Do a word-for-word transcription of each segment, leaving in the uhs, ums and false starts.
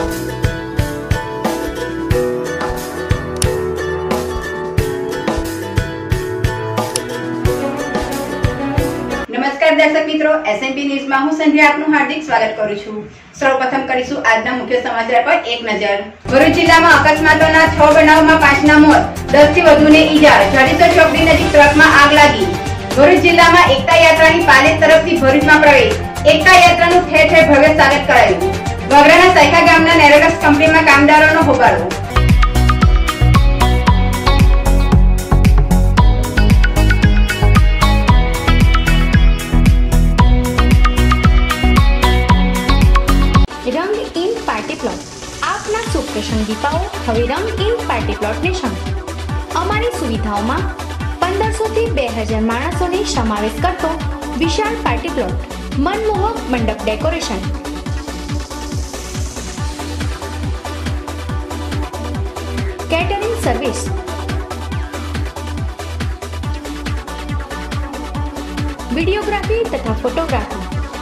નમસ્કાર દર્શક મિત્રો, એસએમપી ન્યૂઝમાં હું સંધ્યા આપનું હાર્દિક સ્વાગત કરું છું। સૌપ્રથમ કરીશું આજના મુખ્ય સમાચાર પર એક નજર। ભરૂચ જિલ્લામાં અકસ્માતોના છ બનાવમાં પાંચના મોત, દસ થી વધુને ઈજા। જડીસો ચોકડી નજીક ટ્રકમાં આગ લાગી। ભરૂચ જિલ્લામાં એકતા યાત્રાની પાલેજ તરફથી ભરૂચમાં પ્રવેશ। એકતા યાત્રાનું ઠેર ઠેર ભવ્ય સ્વાગત કરાયું। વગરાના સાયકા ગામના નેરોલેક્સ કંપનીમાં કામદારોનો હોબાળો। रंग इन पार्टी प्लॉट आपना शुभ प्रसंग दीपाओ हवे रंग इन पार्टी प्लॉट ने संग अमारी सुविधाओं में पंदर सौ थी बे हजार माणसों ने समावेश करतो विशाल पार्टी प्लॉट, मनमोहक मंडप डेकोरेशन, कैटरिंग सर्विस, वीडियोग्राफी तथा फोटोग्राफी,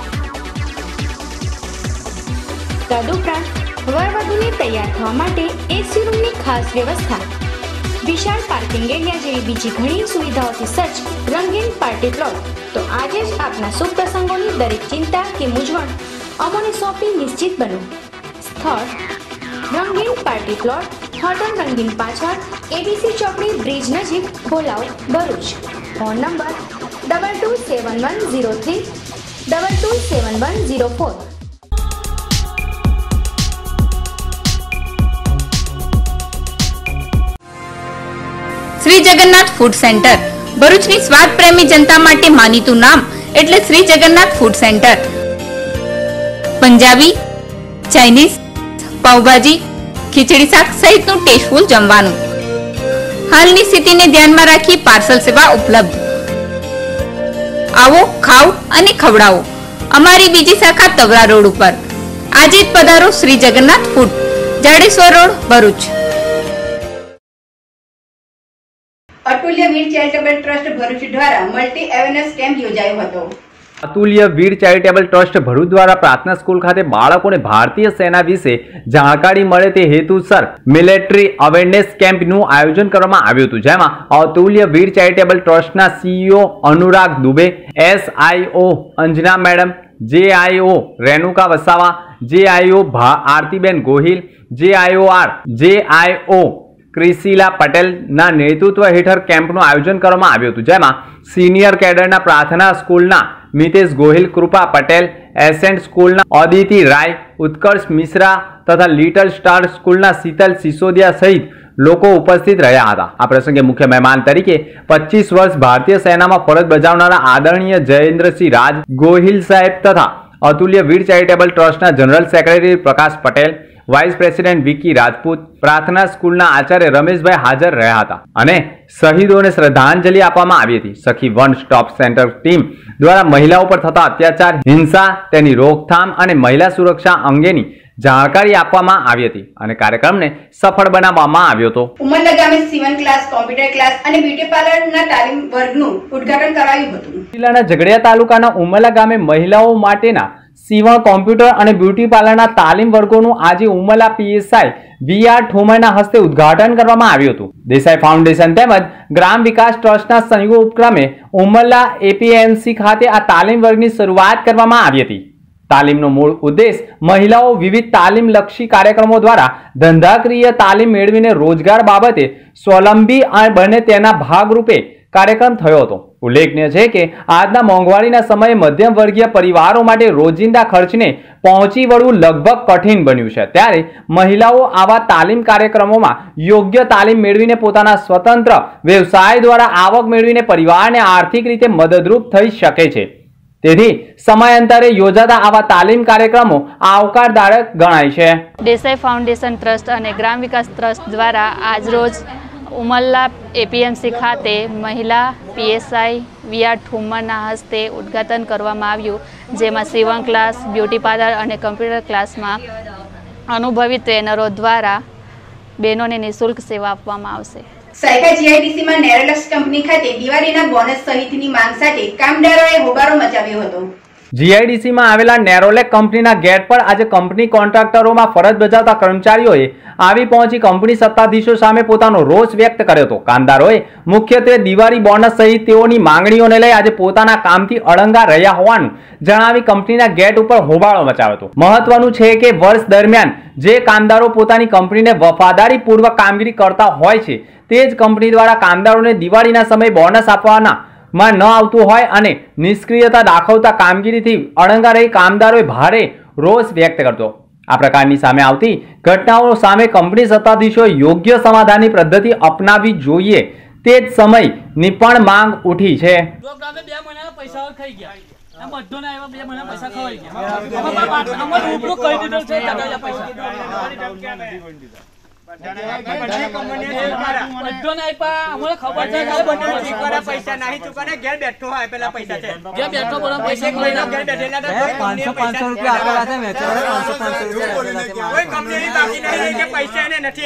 तदुपरांत वरवधुने तैयार थवा माटे एसी रूमनी खास व्यवस्था, विशाल पार्किंग एरिया जेवी बीजी घणी सुविधाओथी सज्ज रंगीन पार्टी प्लॉट। तो आज ज आपना शुभ प्रसंगोनी दरेक चिंता के मूंझवण अमोने सौंपी निश्चित बनो। स्थळ रंगीन पार्टी प्लॉट, होटल रंगीन पाछळ, एबीसी चौकड़ी ब्रिज नजीक, Bholav, Bharuch. Phone number double two seven one zero three double two seven one zero four. Shri Jagannath food centre भरूचनी स्वाद प्रेमी जनता माटे मानीतुं नाम एटले Shri Jagannath food centre. Punjabi, Chinese, pav bhaji, khichdi शाक सहितनु टेस्टफुल जमवानुं। हालनी स्थितिने ध्यानमां राखी पार्सल सेवा उपलब्ध। आवो, खाओ अने खवड़ावो। अमारी बीजी शाखा तवरा रोड उपर। आज ज पधारो Shri Jagannath food, Jadeshwar road, Bharuch. Atulya Veer charitable trust Bharuch द्वारा मल्टी अवेरनेस केम्प योजायो हतो। अतुल्य वीर चैरिटेबल ट्रस्ट भरूच द्वारा प्रार्थना स्कूल खाते बाळकोने भारतीय सेना विषे जाणकारी मळे ते हेतुसर मिलिटरी अवेरनेस केम्पनुं आयोजन करवामां आव्युं हतुं, जेमां अतुल्य वीर चैरिटेबल ट्रस्टना CEO Anurag Dubey, SIO Anjana madam, JIO Renuka Vasava, JIO Aartiben Gohil, जेआईओआर जेआईओ क्रिसिला पटेल ना नेतृत्व हेठळ केम्पનું आयोजन કરવામાં આવ્યું હતું, જેમાં સિનિયર કેડરના પ્રાર્થના સ્કૂલના મિતેશ ગોહિલ, કૃપા પટેલ, એસેન્ટ સ્કૂલના અદિતિ રાય, ઉત્કર્ષ મિશ્રા તથા લિટલ સ્ટાર સ્કૂલના શીતલ સિસોદિયા સહિત લોકો ઉપસ્થિત રહ્યા હતા। આ પ્રસંગે મુખ્ય મહેમાન તરીકે પચીસ વર્ષ ભારતીય સેનામાં ફરજ બજાવનારા આદરણીય જયેન્દ્રસિંહ રાજ ગોહિલ સાહેબ તથા અતુલ્ય વીર ચેરિટેબલ ટ્રસ્ટના general secretary Prakash Patel, vice president Vicky Rajput, Prarthana स्कूलना आचार्य रमेशभाई हाजर रह्या हता अने शहीदोने श्रद्धांजलि आपवामां आवी हती। सखी वन स्टॉप सेंटर टीम द्वारा महिलाओं पर थता अत्याचार, हिंसा, तेनी रोकथाम अने महिला सुरक्षा अंगेनी जानकारी आपवामां आवी हती अने कार्यक्रमने सफल बनाववामां आव्यो हतो। उमरला गामे सीवन क्लास, कॉम्प्यूटर क्लास अने ब्यूटी पार्लरना तालीम वर्गनुं उद्घाटन करायुं हतुं। जिल्लाना झगड़िया तालुकाना उमरला गामे महिलाओं माटेना सीवण, कॉम्प्यूटर और ब्यूटी पार्लर तालीम वर्गों आज उमरला पीएसआई वी आर ठोमरना हस्ते उद्घाटन करवामां आव्युं हतुं। देसाई फाउंडेशन तेमज ग्राम विकास ट्रस्टना संयुक्त उपक्रमे उमरला एपीएमसी खाते आ तालीम वर्गनी शरूआत करवामां आवी हती। तालीमनो मूळ उद्देश्य महिलाओं विविध तालीम लक्षी कार्यक्रमों द्वारा धंधाकीय तालीम मेळवीने रोजगार बाबते स्वावलंबी बने तेना भागरूपे कार्यक्रम थयो हतो। उल्लेखनीय है कि आजना मोंघवारीना समये मध्यम वर्गीय परिवारों माटे रोजिंदा खर्चने पहोंची वळवुं लगभग कठिन बन्युं छे, त्यारे महिलाओं आवा तालीम कार्यक्रमोमां योग्य तालीम मेळवीने पोताना स्वतंत्र व्यवसाय द्वारा आवक मेळवीने परिवारने आर्थिक रीते मददरूप थई शके छे। तेथी समयांतरे योजाता आवा तालीम कार्यक्रमो आवकारदायक गणाय छे। देसाई फाउंडेशन ट्रस्ट अने ग्राम विकास ट्रस्ट द्वारा आज रोज उमरला एपीएमसी खाते महिला पीएसआई वी आर ठुमरना हस्ते उद्घाटन करवामां आव्युं, जेमां सीवण क्लास, ब्यूटी पार्लर और कम्प्यूटर क्लास में अनुभवी ट्रेनरों द्वारा बहनों ने निःशुल्क सेवा आपवामां आवशे। सायका जीआईडीसी में नेरोलेक्स कंपनी खाते दिवाळीना बोनस सहितनी मांग साथे कामदारोए होबाळो मचाव्यो हतो। જીઆઈડીસીમાં આવેલા નેરોલેક કંપનીના ગેટ પર આજે કંપની કોન્ટ્રાક્ટરોમાં ફરજ બજાવતા કર્મચારીઓએ આવી પહોંચી કંપની સત્તાધીશો સામે પોતાનો રોષ વ્યક્ત કર્યો હતો. કામદારોએ મુખ્યત્વે દિવાળી બોનસ સહિત તેઓની માંગણીઓને લઈ આજે પોતાના કામથી અળંગા રહ્યા હોવાનું જણાવી કંપનીના ગેટ ઉપર હોબાળો મચાવ્યો હતો. મહત્વનું છે કે વર્ષ દરમિયાન જે કામદારો પોતાની કંપનીને વફાદારીપૂર્વક કામગીરી કરતા હોય છે તે જ કંપની દ્વારા કામદારોને દિવાળીના સમયે બોનસ આપવાના માં ન આવતું હોય અને નિષ્ક્રિયતા દાખવતા કામગીરીથી અળંગા રહી કામદારોએ ભારે રોષ વ્યક્ત કરતો. આ પ્રકારની સામે આવતી ઘટનાઓ સામે કંપની સત્તાધીશોએ યોગ્ય સમાધાનની પદ્ધતિ અપનાવવી જોઈએ તે જ સમયની પણ માંગ ઉઠી છે. પૈસા નહીં ચૂકવાના ઘેર બેઠો હોય પેલા પૈસા છે ઘેર બેઠો બોલો પૈસા ઘેર બેઠેલા પાંચસો પાંચસો રૂપિયા આપેલા છે મેં પાંચસો પાંચસો રૂપિયા કોઈ કંપની બાકી નહીં કે પૈસા એને નથી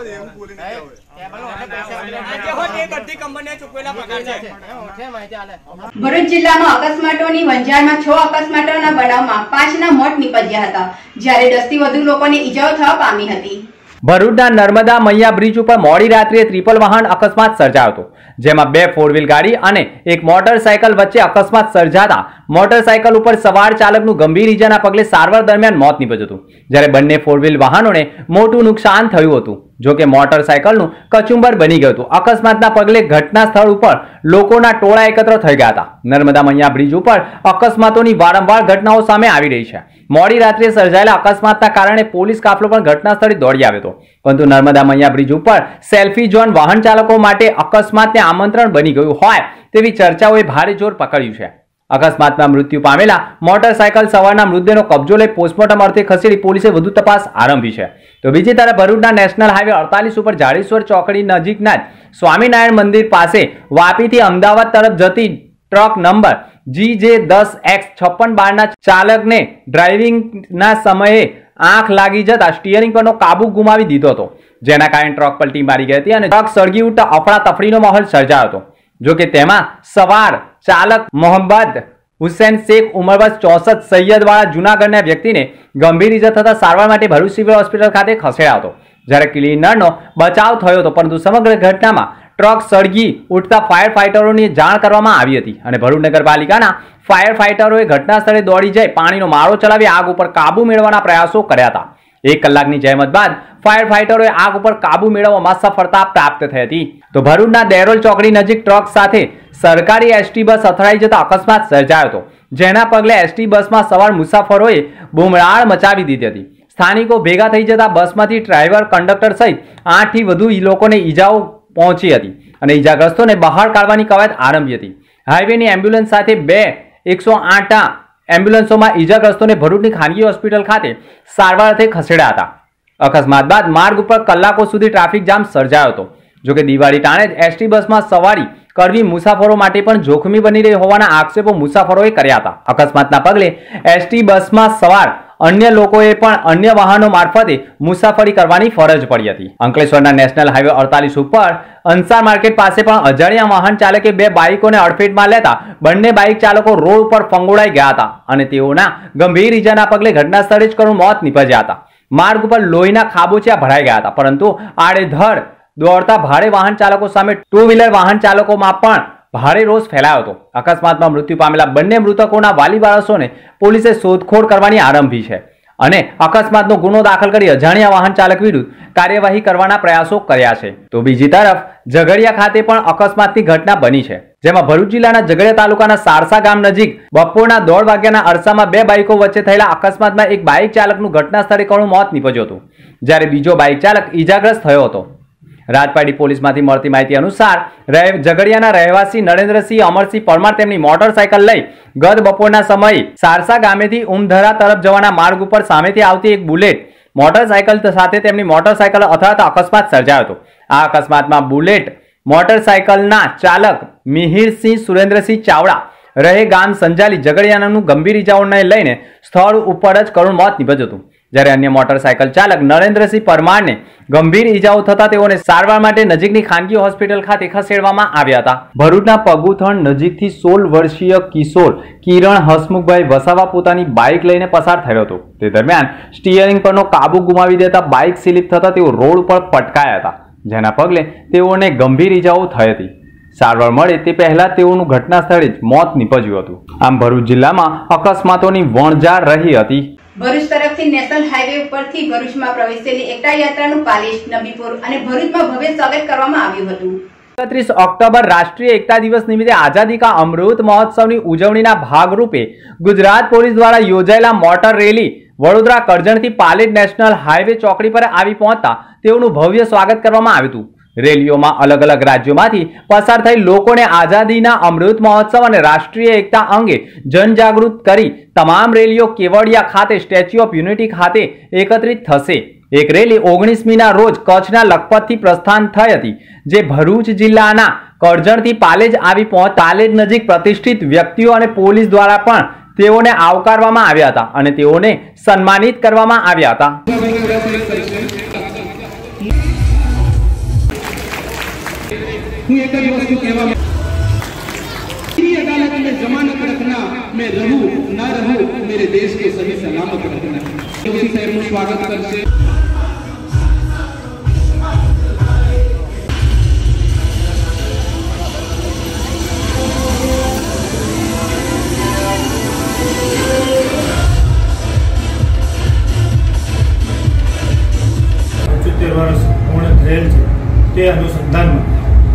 આવ્યા. ભરૂચ જિલ્લામાં અકસ્માતોની વંજારમાં છ અકસ્માતોના બનાવમાં પાંચના મોત નીપજ્યા હતા, જ્યારે દસથી વધુ લોકોને ઈજાઓ થવા પામી હતી. ભરૂચના નર્મદા મૈયા બ્રિજ ઉપર મોડી રાત્રે ટ્રિપલ વાહન અકસ્માત સર્જાયો હતો, જેમાં બે ફોર વ્હીલ ગાડી અને એક મોટરસાયકલ વચ્ચે અકસ્માત સર્જાતા મોટરસાયકલ ઉપર સવાર ચાલકનું ગંભીર ઈજાના પગલે સારવાર દરમિયાન મોત નીપજ્યું હતું, જ્યારે બંને ફોર વ્હીલ વાહનોને મોટું નુકસાન થયું હતું. જો કે મોટરસાયકલનું કચુંબર બની ગયું હતું. અકસ્માતના પગલે ઘટના સ્થળ ઉપર લોકોના ટોળા એકત્ર થઈ ગયા હતા. નર્મદા મૈયા બ્રિજ ઉપર અકસ્માતોની વારંવાર ઘટનાઓ સામે આવી રહી છે. મોડી રાત્રે સર્જાયેલા અકસ્માતના કારણે પોલીસ કાફલો પણ ઘટના સ્થળે દોડી આવ્યો હતો, પરંતુ નર્મદા મૈયા બ્રિજ ઉપર સેલ્ફી ઝોન વાહન ચાલકો માટે અકસ્માતને આમંત્રણ બની ગયું હોય તેવી ચર્ચાઓએ ભારે જોર પકડ્યું છે. અકસ્માતમાં મૃત્યુ પામેલા મોટરસાયકલ સવારના મૃતદેહનો કબજો લઈ પોસ્ટમોર્ટમ અર્થે ખસેડી પોલીસે વધુ તપાસ આરંભી છે. તો બીજી તરફ ભરૂચના નેશનલ હાઈવે અડતાલીસ ઉપર જાડેશ્વર ચોકડી નજીકના સ્વામિનારાયણ મંદિર પાસે વાપીથી અમદાવાદ તરફ જતી ટ્રક નંબર જી જે દસ એક્સ છપ્પન બારના ચાલકને ડ્રાઇવિંગના સમયે આંખ લાગી જતા સ્ટીયરિંગ પરનો કાબુ ગુમાવી દીધો હતો, જેના કારણે ટ્રક પલટી મારી ગઈ હતી અને ટ્રક સળગી ઉઠતા અફડાતફડીનો માહોલ સર્જાયો હતો. જો કે તેમાં સવાર ચાલક મોહમ્મદ હુસૈન શેખ ઉંમર વર્ષ ચોસઠ સૈયદવાળા જૂનાગઢના વ્યક્તિને ગંભીર ઇજા થતા સારવાર માટે ભરૂચ સિવિલ હોસ્પિટલ ખાતે ખસેડાયો હતો, જ્યારે ક્લીનરનો બચાવ થયો હતો, પરંતુ સમગ્ર ઘટનામાં ટ્રક સળગી ઉઠતા ફાયર ફાઇટરોની જાણ કરવામાં આવી હતી અને ભરૂચ નગરપાલિકાના ફાયર ફાઇટરોએ ઘટના સ્થળે દોડી જઈ પાણીનો મારો ચલાવી આગ ઉપર કાબુ મેળવવાના પ્રયાસો કર્યા હતા. એક કલાકની જહેમત બાદ ફાયર ફાઇટરોએ આગ ઉપર કાબુ મેળવવામાં સફળતા પ્રાપ્ત થઈ હતી. તો ભરૂચના દેરોલ ચોકડી નજીક ટ્રક સાથે સરકારી એસટી બસ અથડાઈ જતા અકસ્માત સર્જાયો હતો, જેના પગલે એસટી બસમાં સવાર મુસાફરોએ બુમરાળ મચાવી દીધી હતી. સ્થાનિકો ભેગા થઈ જતા બસમાંથી ડ્રાઈવર, કંડક્ટર સહિત આઠથી વધુ લોકોને ઈજાઓ પહોંચી હતી અને ઈજાગ્રસ્તોને બહાર કાઢવાની કવાયત આરંભી હતી. હાઈવેની એમ્બ્યુલન્સ સાથે બે એકસો આઠ એમ્બ્યુલન્સોમાં ઈજાગ્રસ્તોને ભરૂચની ખાનગી હોસ્પિટલ ખાતે સારવાર અર્થે ખસેડ્યા હતા. અકસ્માત બાદ માર્ગ ઉપર કલાકો સુધી ટ્રાફિક જામ સર્જાયો હતો. જો કે દિવાળી ટાણે જ એસટી બસમાં સવારી કરવી મુસાફરો માટે પણ જોખમી બની રહી હોવાના આક્ષેપો મુસાફરોએ કર્યા હતા. અકસ્માતના પગલે એસટી બસમાં સવાર અન્ય લોકોએ પણ અન્ય વાહનો મારફતે મુસાફરી કરવાની ફરજ પડી હતી. અંકલેશ્વરના નેશનલ હાઈવે અડતાલીસ ઉપર અંસાર માર્કેટ પાસે પણ અજાણ્યા વાહન ચાલકે બે બાઇકોને અડફેટમાં લેતા બંને બાઇક ચાલકો રોડ ઉપર ફંગોળાઈ ગયા હતા અને તેઓના ગંભીર ઈજાના પગલે ઘટના સ્થળે જ કરુણ મોત નીપજ્યા હતા. માર્ગ ઉપર લોહીના ખાબોચિયા ભરાઈ ગયા હતા, પરંતુ આડેધડ દોડતા ભારે વાહન ચાલકો સામે ટુ વ્હીલર વાહન ચાલકોમાં પણ ભારે રોષ ફેલાયો હતો. અકસ્માતમાં મૃત્યુ પામેલા બંને મૃતકોના વાલી વારસોને પોલીસે શોધખોળ કરવાની આરંભી છે અને અકસ્માતનો ગુનો દાખલ કરી અજાણ્યા વાહન ચાલક વિરુદ્ધ કાર્યવાહી કરવાના પ્રયાસો કર્યા છે. તો બીજી તરફ ઝઘડિયા ખાતે પણ અકસ્માતની ઘટના બની છે, જેમાં ભરૂચ જિલ્લાના ઝઘડિયા તાલુકાના સારસા ગામ નજીક બપોરના દોઢ વાગ્યાના અરસામાં બે બાઇકો વચ્ચે થયેલા અકસ્માતમાં એક બાઇક ચાલકનું ઘટના સ્થળે કરુણ મોત નીપજ્યું હતું, જ્યારે બીજો બાઇક ચાલક ઈજાગ્રસ્ત થયો હતો. રાજપાડી પોલીસમાંથી મળતી માહિતી અનુસાર ઝઘડિયાના રહેવાસી નરેન્દ્રસિંહ અમરસિંહ પરમાર તેમની મોટરસાયકલ લઈ ગત બપોરના સમયે સારસા ગામેથી ઉમધરા તરફ જવાના માર્ગ ઉપર સામેથી આવતી એક બુલેટ મોટરસાયકલ સાથે તેમની મોટરસાયકલ અથડાતા અકસ્માત સર્જાયો હતો. આ અકસ્માતમાં બુલેટ મોટરસાયકલના ચાલક મિહિરસિંહ સુરેન્દ્રસિંહ ચાવડા રહે ગામ સંજાલી ઝઘડિયાનાનું ગંભીર ઇજાઓને લઈને સ્થળ ઉપર જ કરુણ મોત નીપજ્યું હતું, જ્યારે અન્ય મોટરસાયકલ ચાલક નરેન્દ્રસિંહ પરમારને ગંભીર ઈજાઓ થતા તેઓને સારવાર માટે નજીકની ખાનગી હોસ્પિટલ ખાતે ખસેડવામાં આવ્યા હતા. ભરૂચના પગુથણ નજીકથી સોળ વર્ષીય કિશોર કિરણ હસમુખભાઈ વસાવા પોતાની બાઇક લઈને પસાર થયો હતો. તે દરમિયાન સ્ટીયરિંગ પરનો કાબુ ગુમાવી દેતા બાઇક સ્લીપ થતા તેઓ રોડ ઉપર પટકાયા હતા, જેના પગલે તેઓને ગંભીર ઈજાઓ થઈ હતી. સારવાર મળે તે પહેલા તેઓનું ઘટના સ્થળે જ મોત નીપજ્યું હતું. આમ ભરૂચ જિલ્લામાં અકસ્માતોની વણઝાર રહી હતી. ભરૂચ તરફથી નેશનલ હાઈવે ઉપરથી ભરૂચમાં પ્રવેશેલી એકતા યાત્રાનું પાલીજ, નબીપુર અને ભરૂચમાં ભવ્ય સ્વાગત કરવામાં આવ્યું હતું. એકત્રીસ ઓક્ટોબર રાષ્ટ્રીય એકતા દિવસ નિમિત્તે આઝાદી કા અમૃત મહોત્સવની ઉજવણીના ભાગરૂપે ગુજરાત પોલીસ દ્વારા યોજાયેલા મોટર રેલી વડોદરા કરજણથી પાલેજ નેશનલ હાઈવે ચોકડી પર આવી પહોંચતા તેઓનું ભવ્ય સ્વાગત કરવામાં આવ્યું હતું. રેલીઓમાં અલગ અલગ રાજ્યોમાંથી પસાર થઈ લોકોને આઝાદીના અમૃત મહોત્સવ અને રાષ્ટ્રીય એકતા અંગે જનજાગૃત કરી તમામ રેલીઓ કેવડિયા ખાતે સ્ટેચ્યુ ઓફ યુનિટી ખાતે એકત્રિત થશે. એક રેલી ઓગણીસમીના રોજ કચ્છના લખપતથી પ્રસ્થાન થઈ હતી, જે ભરૂચ જિલ્લાના કરજણથી પાલેજ આવી પહોંચ પાલેજ નજીક પ્રતિષ્ઠિત વ્યક્તિઓ અને પોલીસ દ્વારા પણ તેઓને આવકારવામાં આવ્યા હતા અને તેઓને સન્માનિત કરવામાં આવ્યા હતા. હું एक ही वस्तु कहवा अदालत में जमानत रखना, मैं रहूं ना रहूं मेरे देश के सभी सलामत रखना. योगी साहेबનું સ્વાગત કરશે. પંચોતેર વર્ષ પૂર્ણ થયેલ છે તે અનુસંધાનમાં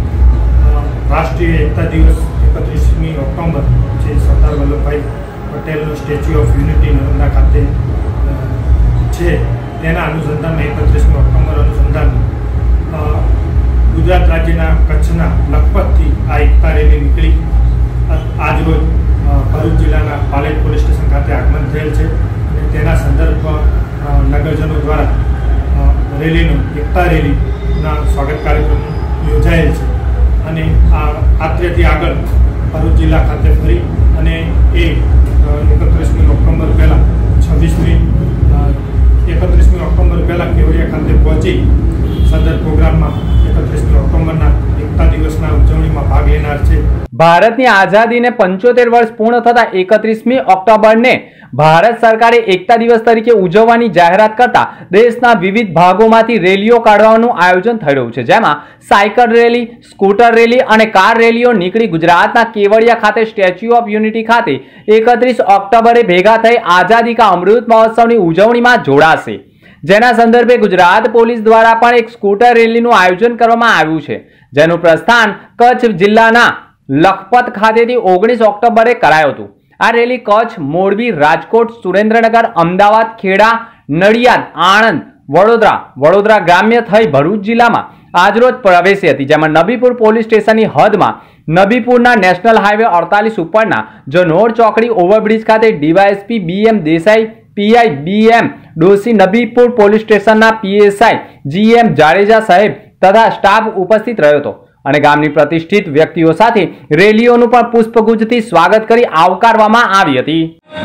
રાષ્ટ્રીય એકતા દિવસ એકત્રીસમી ઓક્ટોબર જે સરદાર વલ્લભભાઈ પટેલનું સ્ટેચ્યુ ઓફ યુનિટી નર્મદા ખાતે છે તેના અનુસંધાનમાં એકત્રીસમી ઓક્ટોબર અનુસંધાનમાં ગુજરાત રાજ્યના કચ્છના લખપતથી આ એકતા રેલી નીકળી આજરોજ ભરૂચ જિલ્લાના પાલેજ પોલીસ સ્ટેશન ખાતે આગમન થયેલ છે અને તેના સંદર્ભમાં નગરજનો દ્વારા રેલીનું એકતા રેલીના સ્વાગત કાર્યક્રમ યોજાયેલ છે અને આ રાત્રેથી આગળ ભરૂચ જિલ્લા ખાતે ફરી અને એ એકત્રીસમી ઓક્ટોબર પહેલાં છવ્વીસમી એકત્રીસમી ઓક્ટોબર પહેલાં કેવડિયા ખાતે પહોંચી સદર પ્રોગ્રામમાં એકત્રીસમી ઓક્ટોબરના એકતા દિવસના ઉજવણીમાં ભાગ લેનાર છે. ભારતની આઝાદીને પંચોતેર વર્ષ પૂર્ણ થતા એકત્રીસમી ઓક્ટોબરને ભારત સરકારે એકતા દિવસ તરીકે ઉજવવાની જાહેરાત કરતા દેશના વિવિધ ભાગોમાંથી રેલીઓ કાઢવાનું આયોજન થઈ રહ્યું છે, જેમાં સાયકલ રેલી, સ્કૂટર રેલી અને કાર રેલીઓ નીકળી ગુજરાતના કેવડિયા ખાતે સ્ટેચ્યુ ઓફ યુનિટી ખાતે એકત્રીસ ઓક્ટોબરે ભેગા થઈ આઝાદી કા અમૃત મહોત્સવની ઉજવણીમાં જોડાશે. જેના સંદર્ભે ગુજરાત પોલીસ દ્વારા પણ એક સ્કૂટર રેલીનું આયોજન કરવામાં આવ્યું છે, જેનું પ્રસ્થાન કચ્છ જિલ્લાના લખપત ખાતેથી ઓગણીસ ઓક્ટોબરે કરાયું હતું. આ રેલી કચ્છ, મોરબી, રાજકોટ, સુરેન્દ્રનગર, અમદાવાદ, ખેડા, નડિયાદ, આણંદ, વડોદરા, વડોદરા ગ્રામ્ય થઈ ભરૂચ જિલ્લામાં આજરોજ પ્રવેશી હતી, જેમાં નબીપુર પોલીસ સ્ટેશનની હદમાં નબીપુરના નેશનલ હાઈવે અડતાલીસ ઉપરના જનોર ચોકડી ઓવરબ્રિજ ખાતે DYSP B M Desai, PI B M Dosi, Nabipur police સ્ટેશનના પીએસઆઈ જી એમ જાડેજા સાહેબ તથા સ્ટાફ ઉપસ્થિત રહ્યો હતો અને ગામની પ્રતિષ્ઠિત વ્યક્તિઓ સાથે રેલીઓનું પણ પુષ્પગુચ્છથી સ્વાગત કરી આવકારવામાં આવી હતી.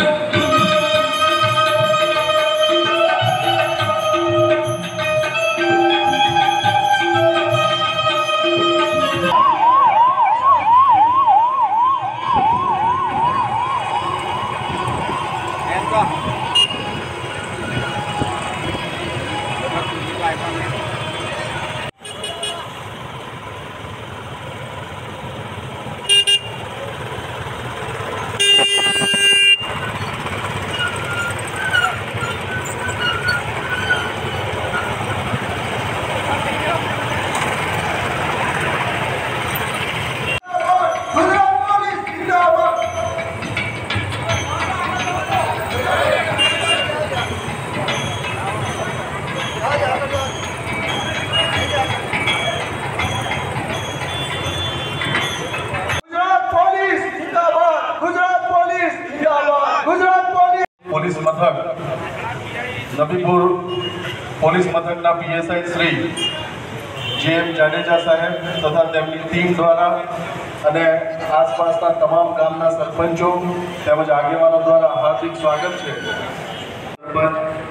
પોલીસ મથક નબીપુર પોલીસ મથકના PSI Shri J M Jadeja સાહેબ તથા તેમની ટીમ દ્વારા અને આસપાસના તમામ ગામના સરપંચો તેમજ આગેવાનો દ્વારા હાર્દિક સ્વાગત છે.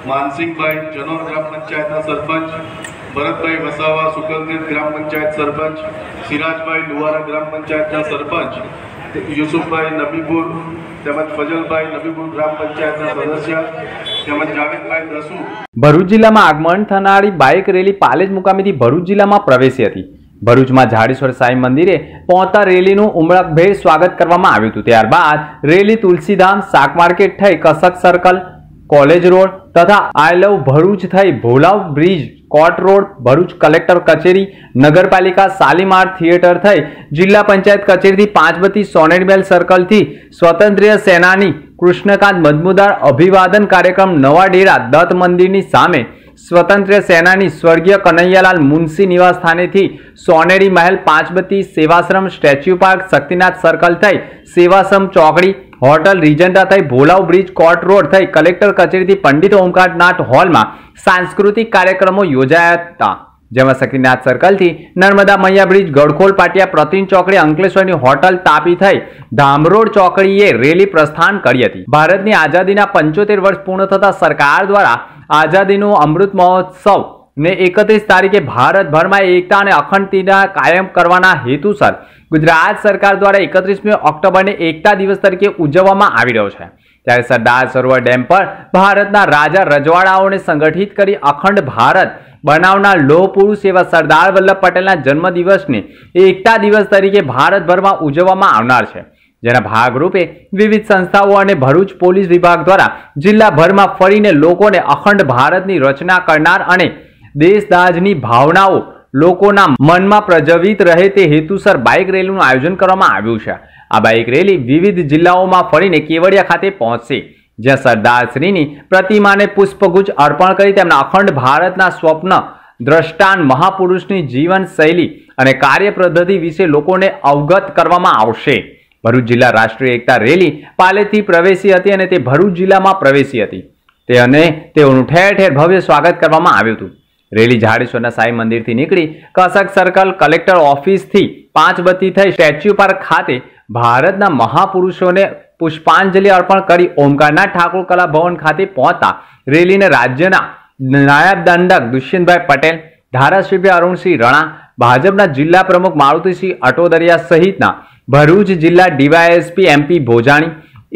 માનસિંહભાઈ જનોર ગ્રામ પંચાયતના સરપંચ, ભરતભાઈ વસાવા સુકલતીર્થ ગ્રામ પંચાયત સરપંચ, સિરાજભાઈ લુવારા ગ્રામ પંચાયતના સરપંચ, યુસુફભાઈ નબીપુર તેમજ ફજલભાઈ નબીપુર ગ્રામ પંચાયતના સદસ્ય તેમજ જાવેદભાઈ દસુ. ભરૂચ જિલ્લામાં આગમન થનારી બાઇક રેલી પાલેજ મુકામેથી ભરૂચ જિલ્લામાં પ્રવેશી હતી. ભરૂચમાં ઝાડેશ્વર સાંઈ મંદિરે પહોંચતા રેલીનું ઉમળકભેર સ્વાગત કરવામાં આવ્યું હતું. ત્યારબાદ રેલી તુલસીધામ, શાક માર્કેટ થઈ કસક સર્કલ, કોલેજ રોડ તથા આઈ લવ ભરૂચ થઈ Bholav bridge, Kot road, Bharuch collector કચેરી, નગરપાલિકા, શાલીમાર થિયેટર થઈ જિલ્લા પંચાયત કચેરીથી પાંચબત્તી, સોનેરીમેલ સર્કલથી સ્વતંત્ર્ય સેનાની કૃષ્ણકાંત મજમુદાર અભિવાદન કાર્યક્રમ, નવા ડેરા દત્ત મંદિરની સામે સ્વતંત્ર્ય સેનાની સ્વર્ગીય કનૈયાલાલ મુનશી નિવાસ સ્થાનેથી Soneri Mahal, Panchbatti, Sevashram, statue park, Shaktinath circle થઈ સેવાશ્રમ ચોકડી, હોટલ રીજન્ટા થઈ ભોલાવ બ્રિજ, કોટ રોડ થઈ કલેક્ટર કચેરીથી પંડિત ઓમકારનાથ હોલમાં સાંસ્કૃતિક કાર્યક્રમો યોજાયા હતા. જેમાં શક્તિનાથ સર્કલથી નર્મદા મૈયા બ્રિજ, ગડખોલ પાટિયા, પ્રતિન ચોકડી, અંકલેશ્વરની હોટલ તાપી થઈ ધામરોડ ચોકડીએ રેલી પ્રસ્થાન કરી હતી. ભારતની આઝાદીના પંચોતેર વર્ષ પૂર્ણ થતા સરકાર દ્વારા આઝાદીનો અમૃત મહોત્સવ ને એકત્રીસ તારીખે ભારતભરમાં એકતા અને અખંડતા કાયમ કરવાના હેતુસર ગુજરાત સરકાર દ્વારા એકત્રીસમી ઓક્ટોબરને એકતા દિવસ તરીકે ઉજવવામાં આવી રહ્યો છે. ત્યારે સરદાર સરોવર ડેમ પર ભારતના રાજા રજવાડાઓને સંગઠિત કરી અખંડ ભારત બનાવનાર લોહ પુરુષ એવા સરદાર વલ્લભ પટેલના જન્મદિવસને એકતા દિવસ તરીકે ભારતભરમાં ઉજવવામાં આવનાર છે. જેના ભાગરૂપે વિવિધ સંસ્થાઓ અને ભરૂચ પોલીસ વિભાગ દ્વારા જિલ્લાભરમાં ફરીને લોકોને અખંડ ભારતની રચના કરનાર અને દેશદાજની ભાવનાઓ લોકોના મનમાં પ્રજ્વલિત રહે તે હેતુસર બાઇક રેલીનું આયોજન કરવામાં આવ્યું છે. આ બાઇક રેલી વિવિધ જિલ્લાઓમાં ફરીને કેવડિયા ખાતે પહોંચશે, જ્યાં સરદારશ્રીની પ્રતિમાને પુષ્પગુચ્છ અર્પણ કરી તેમના અખંડ ભારતના સ્વપ્ન દ્રષ્ટાન મહાપુરુષની જીવન શૈલી અને કાર્ય પદ્ધતિ વિશે લોકોને અવગત કરવામાં આવશે. ભરૂચ જિલ્લા રાષ્ટ્રીય એકતા રેલી પાલેથી પ્રવેશી હતી અને તે ભરૂચ જિલ્લામાં પ્રવેશી હતી તે અને તેઓનું ઠેર ઠેર ભવ્ય સ્વાગત કરવામાં આવ્યું હતું. રેલી ઝાડેશ્વરના સાંઈ મંદિરથી નીકળી કસક સર્કલ, કલેક્ટર ઓફિસથી પાંચબત્તી થઈ સ્ટેચ્યુ પાર્ક ખાતે ભારતના મહાપુરુષોને પુષ્પાંજલિ અર્પણ કરી ઓમકારનાથ ઠાકોર કલા ભવન ખાતે પહોંચતા રેલીને રાજ્યના નાયબ દંડક દુષ્યંતભાઈ પટેલ, ધારાસભ્ય અરુણસિંહ રણા, ભાજપના જિલ્લા પ્રમુખ મારુતિસિંહ અટોદરિયા સહિતના ભરૂચ જિલ્લા DYSP MP Bhojani,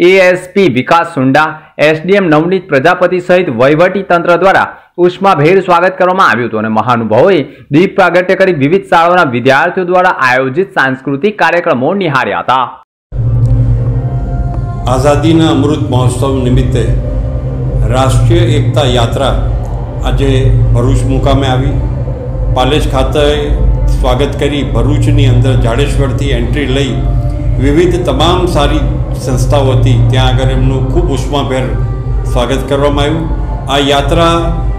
ASP Vikas Sunda, SDM Navneet Prajapati સહિત વહીવટી તંત્ર દ્વારા ઉષ્માભેર સ્વાગત કરવામાં આવ્યું હતું અને મહાનુભાવોએ દીપ પ્રાગટ્ય કરી વિવિધ શાળાઓના વિદ્યાર્થીઓ દ્વારા આયોજિત સાંસ્કૃતિક કાર્યક્રમો નિહાળ્યા હતા. આઝાદીના અમૃત મહોત્સવ નિમિત્તે રાષ્ટ્રીય એકતા યાત્રા આજે ભરૂચ મુકામે આવી. પાલેજ ખાતે સ્વાગત કરી ભરૂચની અંદર ઝાડેશ્વરથી એન્ટ્રી લઈ વિવિધ તમામ સારી સંસ્થાઓ હતી ત્યાં આગળ એમનું ખૂબ ઉષ્માભેર સ્વાગત કરવામાં આવ્યું. આ યાત્રા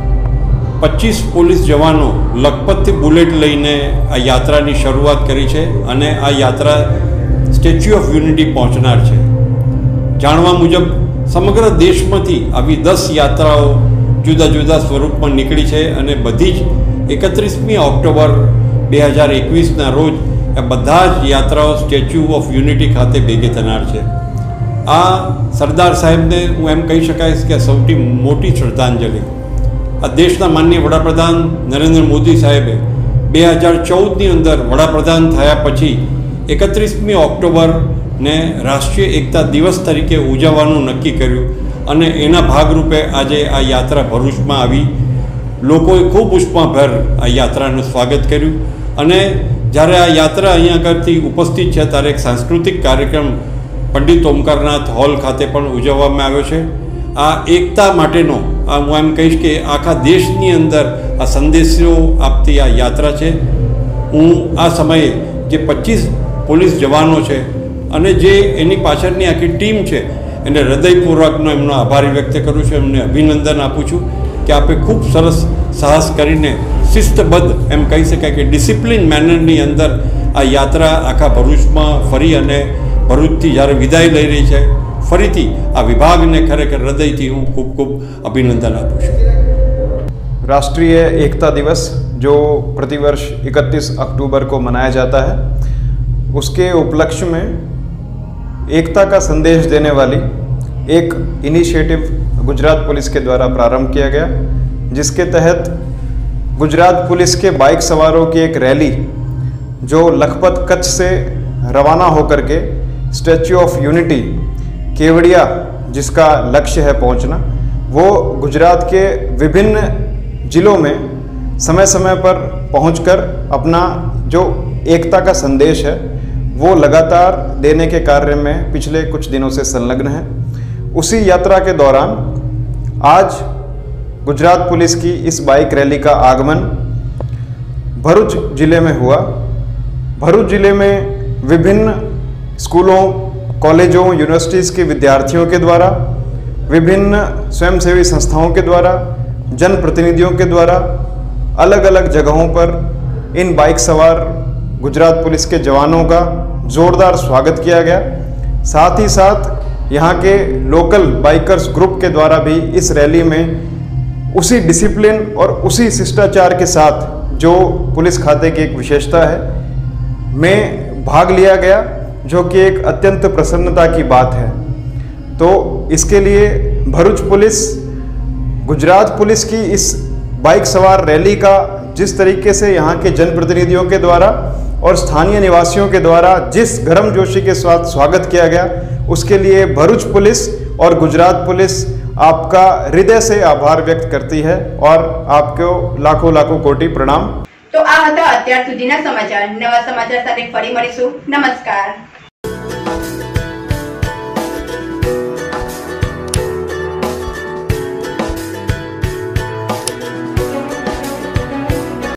પચીસ પોલીસ જવાનો લખપતથી બુલેટ લઈને આ યાત્રાની શરૂઆત કરી છે અને આ યાત્રા સ્ટેચ્યુ ઓફ યુનિટી પહોંચનાર છે. જાણવા મુજબ સમગ્ર દેશમાંથી આવી દસ યાત્રાઓ જુદા જુદા સ્વરૂપમાં નીકળી છે અને બધી જ એકત્રીસમી ઓક્ટોબર બે હજાર એકવીસના રોજ આ બધા જ યાત્રાઓ સ્ટેચ્યુ ઓફ યુનિટી ખાતે ભેગી થનાર છે. આ સરદાર સાહેબને હું એમ કહી શકાય કે સૌથી મોટી શ્રદ્ધાંજલિ આ દેશના માનનીય વડાપ્રધાન નરેન્દ્ર મોદી સાહેબે બે હજાર ચૌદની અંદર વડાપ્રધાન થયા પછી એકત્રીસમી ઓક્ટોબરને રાષ્ટ્રીય એકતા દિવસ તરીકે ઉજવવાનું નક્કી કર્યું અને એના ભાગરૂપે આજે આ યાત્રા ભરૂચમાં આવી. લોકોએ ખૂબ ઉષ્માભેર આ યાત્રાનું સ્વાગત કર્યું અને જ્યારે આ યાત્રા અહીંયા આગળથી ઉપસ્થિત છે ત્યારે એક સાંસ્કૃતિક કાર્યક્રમ પંડિત ઓમકારનાથ હોલ ખાતે પણ ઉજવવામાં આવ્યો છે. આ એકતા માટેનો આ હું એમ કહીશ કે આખા દેશની અંદર આ સંદેશો આપતી આ યાત્રા છે. હું આ સમયે જે પચીસ પોલીસ જવાનો છે અને જે એની પાછળની આખી ટીમ છે એને હૃદયપૂર્વકનો એમનો આભારી વ્યક્ત કરું છું, એમને અભિનંદન આપું છું કે આપે ખૂબ સરસ સાહસ કરીને શિસ્તબદ્ધ એમ કહી શકાય કે ડિસિપ્લિન મેનરની અંદર આ યાત્રા આખા ભરૂચમાં ફરી અને ભરૂચથી જ્યારે વિદાય લઈ રહી છે ફરીથી આ વિભાગને ખરેખર હૃદયથી હું ખૂબ ખૂબ અભિનંદન આપું છું. राष्ट्रीय एकता दिवस जो प्रतिवर्ष इकतीस अक्टूबर को मनाया जाता है, उसके उपलक्ष्य में एकता का संदेश देने वाली एक इनिशिएटिव गुजरात पुलिस के द्वारा प्रारंभ किया गया, जिसके तहत गुजरात पुलिस के बाइक सवारों की एक रैली जो लखपत कच्छ से रवाना होकर के स्टैच्यू ऑफ यूनिटी केवड़िया, जिसका लक्ष्य है पहुंचना, वो गुजरात के विभिन्न जिलों में समय समय पर पहुंचकर अपना जो एकता का संदेश है वो लगातार देने के कार्य में पिछले कुछ दिनों से संलग्न है। उसी यात्रा के दौरान आज गुजरात पुलिस की इस बाइक रैली का आगमन भरूच जिले में हुआ। भरूच जिले में विभिन्न स्कूलों, कॉलेजों, यूनिवर्सिटीज़ के विद्यार्थियों के द्वारा, विभिन्न स्वयंसेवी संस्थाओं के द्वारा, जनप्रतिनिधियों के द्वारा अलग अलग जगहों पर इन बाइक सवार गुजरात पुलिस के जवानों का जोरदार स्वागत किया गया। साथ ही साथ यहाँ के लोकल बाइकर्स ग्रुप के द्वारा भी इस रैली में उसी डिसिप्लिन और उसी शिष्टाचार के साथ जो पुलिस खाते की एक विशेषता है में भाग लिया गया, जो कि एक अत्यंत प्रसन्नता की बात है। तो इसके लिए भरूच पुलिस गुजरात पुलिस की इस बाइक सवार रैली का जिस तरीके से यहाँ के जनप्रतिनिधियों के द्वारा और स्थानीय निवासियों के द्वारा जिस गर्मजोशी के साथ स्वागत किया गया, उसके लिए भरूच पुलिस और गुजरात पुलिस आपका हृदय से आभार व्यक्त करती है और आपको लाखों लाखों कोटि प्रणाम। तो आ હતા અત્યાર સુધીના સમાચાર। નવા સમાચાર સાથે ફરી મળીશું। નમસ્કાર।